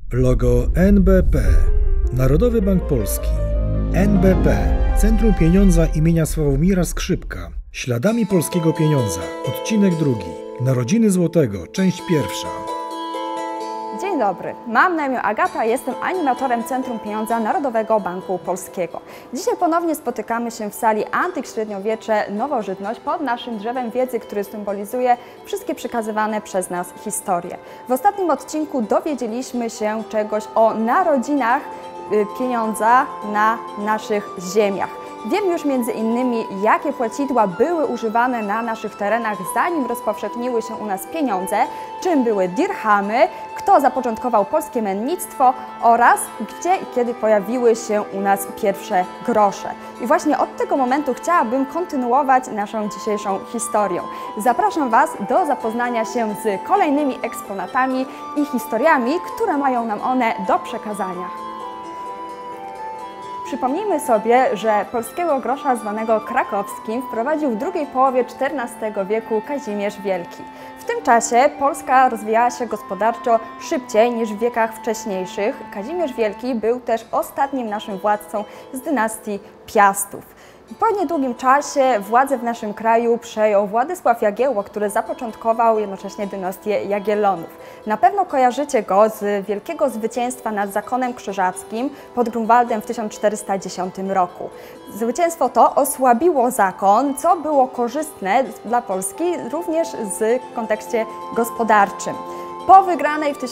Logo NBP, Narodowy Bank Polski, NBP, Centrum Pieniądza imienia Sławomira Skrzypka, Śladami polskiego pieniądza, odcinek 2, Narodziny Złotego, część 1. Dzień dobry, mam na imię Agata, jestem animatorem Centrum Pieniądza Narodowego Banku Polskiego. Dzisiaj ponownie spotykamy się w sali Antyk Średniowiecze Nowożytność pod naszym drzewem wiedzy, który symbolizuje wszystkie przekazywane przez nas historie. W ostatnim odcinku dowiedzieliśmy się czegoś o narodzinach pieniądza na naszych ziemiach. Wiemy już między innymi, jakie płacidła były używane na naszych terenach, zanim rozpowszechniły się u nas pieniądze, czym były dirhamy, kto zapoczątkował polskie mennictwo oraz gdzie i kiedy pojawiły się u nas pierwsze grosze. I właśnie od tego momentu chciałabym kontynuować naszą dzisiejszą historią. Zapraszam Was do zapoznania się z kolejnymi eksponatami i historiami, które mają nam one do przekazania. Przypomnijmy sobie, że polskiego grosza zwanego krakowskim wprowadził w drugiej połowie XIV wieku Kazimierz Wielki. W tym czasie Polska rozwijała się gospodarczo szybciej niż w wiekach wcześniejszych. Kazimierz Wielki był też ostatnim naszym władcą z dynastii Piastów. Po niedługim czasie władzę w naszym kraju przejął Władysław Jagiełło, który zapoczątkował jednocześnie dynastię Jagiellonów. Na pewno kojarzycie go z wielkiego zwycięstwa nad zakonem krzyżackim pod Grunwaldem w 1410 roku. Zwycięstwo to osłabiło zakon, co było korzystne dla Polski również w kontekście gospodarczym. Po wygranej w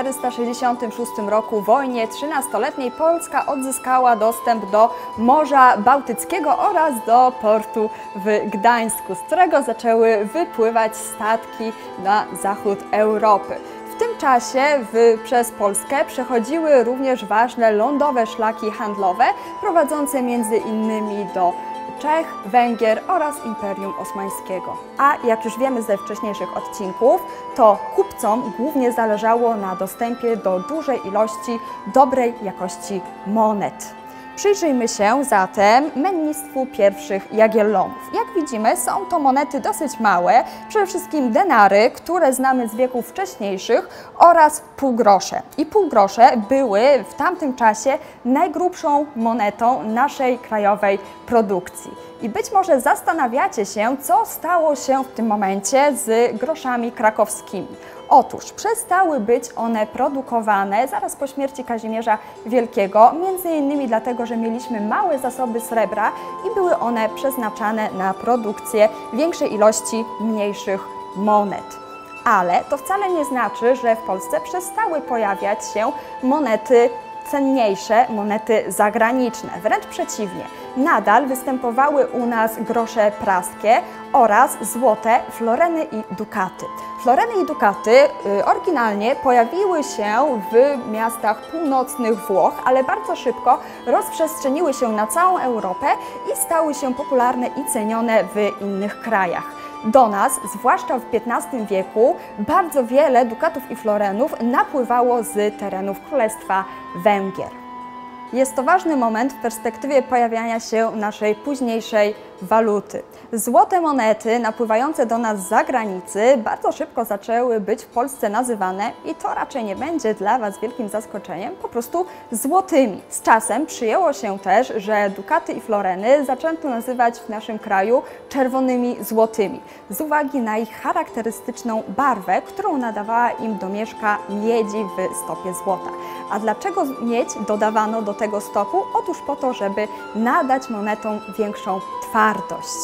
1466 roku wojnie 13-letniej Polska odzyskała dostęp do Morza Bałtyckiego oraz do portu w Gdańsku, z którego zaczęły wypływać statki na zachód Europy. W tym czasie przez Polskę przechodziły również ważne lądowe szlaki handlowe prowadzące między innymi do Czech, Węgier oraz Imperium Osmańskiego. A jak już wiemy ze wcześniejszych odcinków, to kupcom głównie zależało na dostępie do dużej ilości dobrej jakości monet. Przyjrzyjmy się zatem mennictwu pierwszych Jagiellonów. Jak widzimy, są to monety dosyć małe, przede wszystkim denary, które znamy z wieków wcześniejszych, oraz półgrosze. I półgrosze były w tamtym czasie najgrubszą monetą naszej krajowej produkcji. I być może zastanawiacie się, co stało się w tym momencie z groszami krakowskimi. Otóż przestały być one produkowane zaraz po śmierci Kazimierza Wielkiego, między innymi dlatego, że mieliśmy małe zasoby srebra i były one przeznaczane na produkcję większej ilości mniejszych monet. Ale to wcale nie znaczy, że w Polsce przestały pojawiać się monety cenniejsze, monety zagraniczne. Wręcz przeciwnie, nadal występowały u nas grosze praskie oraz złote floreny i dukaty. Floreny i dukaty oryginalnie pojawiły się w miastach północnych Włoch, ale bardzo szybko rozprzestrzeniły się na całą Europę i stały się popularne i cenione w innych krajach. Do nas, zwłaszcza w XV wieku, bardzo wiele dukatów i florenów napływało z terenów Królestwa Węgier. Jest to ważny moment w perspektywie pojawiania się naszej późniejszej waluty. Złote monety napływające do nas z zagranicy bardzo szybko zaczęły być w Polsce nazywane, i to raczej nie będzie dla Was wielkim zaskoczeniem, po prostu złotymi. Z czasem przyjęło się też, że dukaty i floreny zaczęto nazywać w naszym kraju czerwonymi złotymi, z uwagi na ich charakterystyczną barwę, którą nadawała im domieszka miedzi w stopie złota. A dlaczego miedź dodawano do tego stopu? Otóż po to, żeby nadać monetom większą twardość.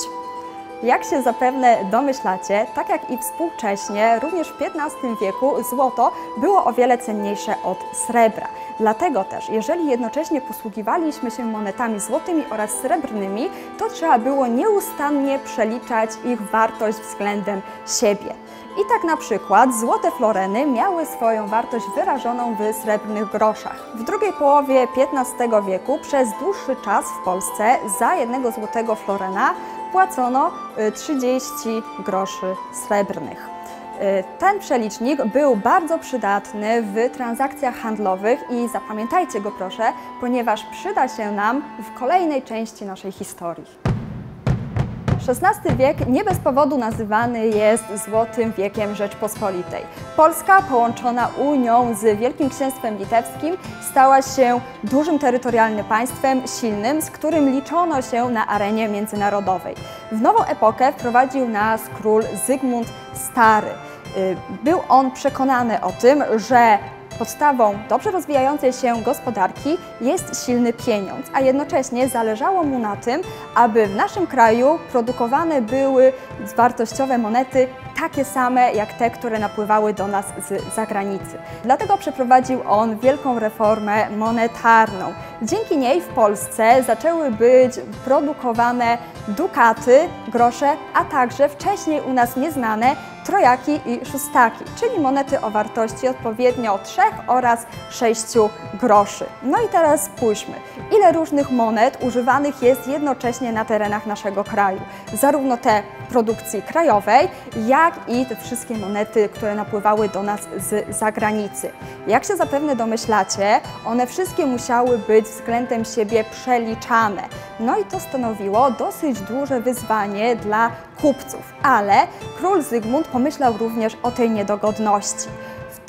Jak się zapewne domyślacie, tak jak i współcześnie, również w XV wieku złoto było o wiele cenniejsze od srebra. Dlatego też, jeżeli jednocześnie posługiwaliśmy się monetami złotymi oraz srebrnymi, to trzeba było nieustannie przeliczać ich wartość względem siebie. I tak na przykład złote floreny miały swoją wartość wyrażoną w srebrnych groszach. W drugiej połowie XV wieku przez dłuższy czas w Polsce za jednego złotego florena płacono 30 groszy srebrnych. Ten przelicznik był bardzo przydatny w transakcjach handlowych i zapamiętajcie go proszę, ponieważ przyda się nam w kolejnej części naszej historii. XVI wiek nie bez powodu nazywany jest Złotym Wiekiem Rzeczpospolitej. Polska, połączona Unią z Wielkim Księstwem Litewskim, stała się dużym terytorialnym państwem, silnym, z którym liczono się na arenie międzynarodowej. W nową epokę wprowadził nas król Zygmunt Stary. Był on przekonany o tym, że podstawą dobrze rozwijającej się gospodarki jest silny pieniądz, a jednocześnie zależało mu na tym, aby w naszym kraju produkowane były wartościowe monety takie same jak te, które napływały do nas z zagranicy. Dlatego przeprowadził on wielką reformę monetarną. Dzięki niej w Polsce zaczęły być produkowane dukaty, grosze, a także wcześniej u nas nieznane trojaki i szóstaki, czyli monety o wartości odpowiednio 3 oraz 6 groszy. No i teraz spójrzmy, ile różnych monet używanych jest jednocześnie na terenach naszego kraju. Zarówno te produkcji krajowej, jak i te wszystkie monety, które napływały do nas z zagranicy. Jak się zapewne domyślacie, one wszystkie musiały być względem siebie przeliczane. No i to stanowiło dosyć duże wyzwanie dla kupców, ale król Zygmunt pomyślał również o tej niedogodności. W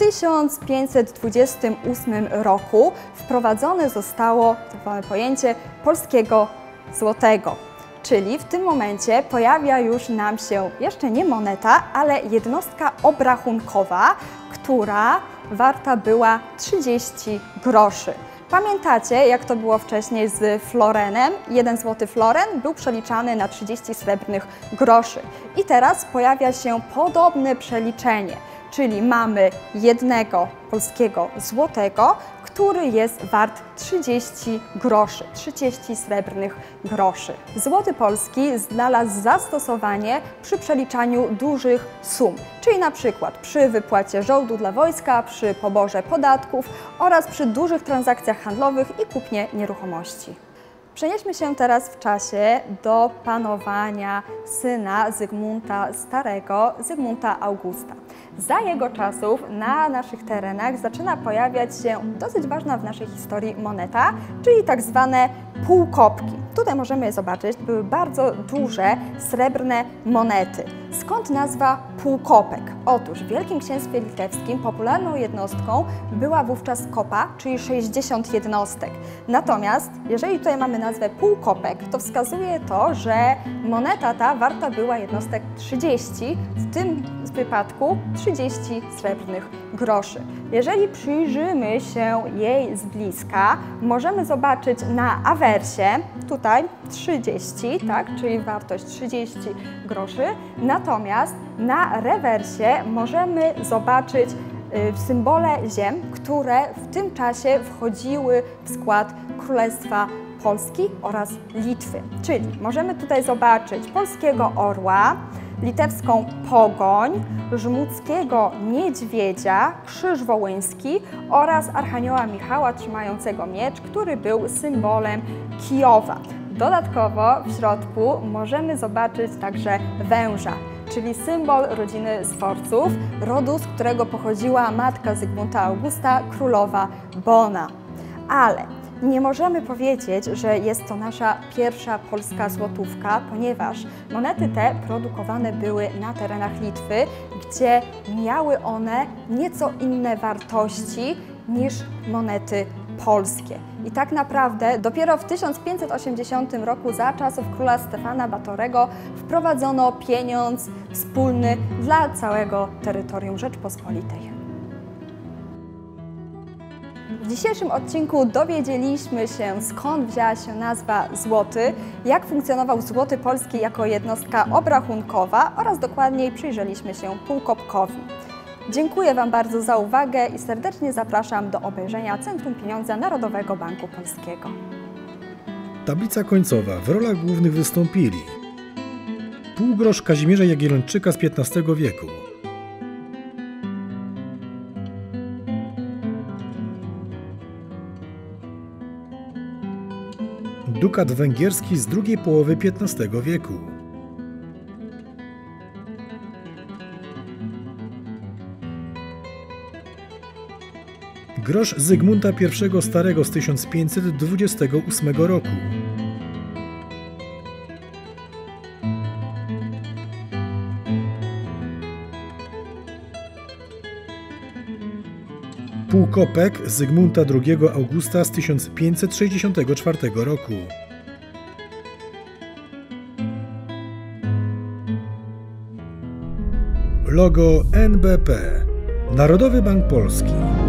1528 roku wprowadzone zostało tak zwane pojęcie polskiego złotego. Czyli w tym momencie pojawia już nam się jeszcze nie moneta, ale jednostka obrachunkowa, która warta była 30 groszy. Pamiętacie, jak to było wcześniej z florenem? 1 złoty floren był przeliczany na 30 srebrnych groszy. I teraz pojawia się podobne przeliczenie, czyli mamy jednego polskiego złotego, który jest wart 30 groszy, 30 srebrnych groszy. Złoty polski znalazł zastosowanie przy przeliczaniu dużych sum, czyli na przykład przy wypłacie żołdu dla wojska, przy poborze podatków oraz przy dużych transakcjach handlowych i kupnie nieruchomości. Przenieśmy się teraz w czasie do panowania syna Zygmunta Starego, Zygmunta Augusta. Za jego czasów na naszych terenach zaczyna pojawiać się dosyć ważna w naszej historii moneta, czyli tak zwane półkopki. Tutaj możemy je zobaczyć, były bardzo duże srebrne monety. Skąd nazwa półkopek? Otóż w Wielkim Księstwie Litewskim popularną jednostką była wówczas kopa, czyli 60 jednostek. Natomiast jeżeli tutaj mamy nazwę półkopek, to wskazuje to, że moneta ta warta była jednostek 30, w tym wypadku 30 srebrnych groszy. Jeżeli przyjrzymy się jej z bliska, możemy zobaczyć na awersie, tutaj 30, tak, czyli wartość 30 groszy, natomiast na rewersie możemy zobaczyć symbole ziem, które w tym czasie wchodziły w skład Królestwa Polski oraz Litwy. Czyli możemy tutaj zobaczyć polskiego orła, litewską pogoń, żmudzkiego niedźwiedzia, krzyż wołyński oraz archanioła Michała trzymającego miecz, który był symbolem Kijowa. Dodatkowo w środku możemy zobaczyć także węża, czyli symbol rodziny Sforców, rodu, z którego pochodziła matka Zygmunta Augusta, królowa Bona. Ale nie możemy powiedzieć, że jest to nasza pierwsza polska złotówka, ponieważ monety te produkowane były na terenach Litwy, gdzie miały one nieco inne wartości niż monety polskie. I tak naprawdę dopiero w 1580 roku za czasów króla Stefana Batorego wprowadzono pieniądz wspólny dla całego terytorium Rzeczpospolitej. W dzisiejszym odcinku dowiedzieliśmy się, skąd wzięła się nazwa złoty, jak funkcjonował złoty polski jako jednostka obrachunkowa oraz dokładniej przyjrzeliśmy się półkopkowi. Dziękuję Wam bardzo za uwagę i serdecznie zapraszam do obejrzenia Centrum Pieniądza Narodowego Banku Polskiego. Tablica końcowa. W rolach głównych wystąpili półgrosz Kazimierza Jagiellończyka z XV wieku, dukat węgierski z drugiej połowy XV wieku, grosz Zygmunta I Starego z 1528 roku, Półkopek Zygmunta II Augusta z 1564 roku. Logo NBP. Narodowy Bank Polski.